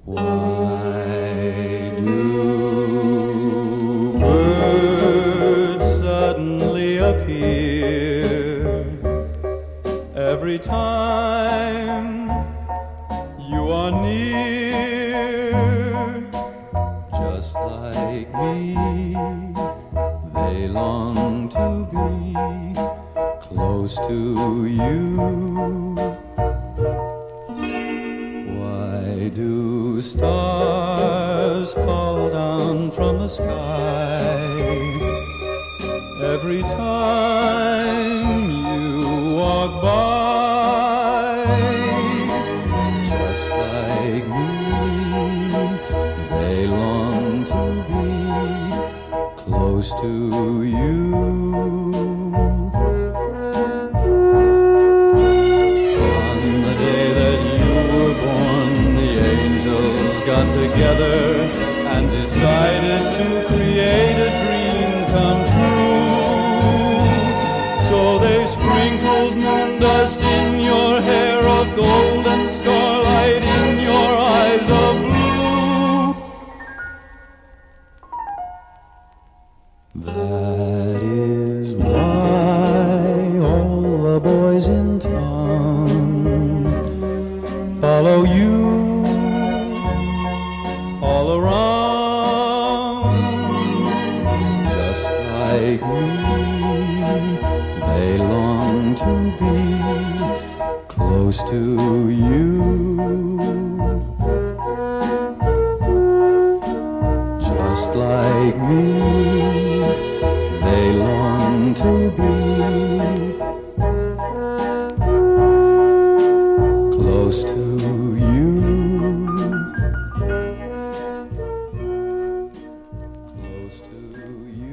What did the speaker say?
Why do birds suddenly appear every time you are near? Just like me, they long to be close to you. Why do stars fall down from the sky every time you walk by? Just like me, they long to be close to you. Got together and decided to create a dream come true. So they sprinkled moon dust in your hair of gold and starlight in your eyes of blue. That is why all the boys in town follow you all around. Just like me, they long to be close to you. Just like me, they long to be close to you. Close to you.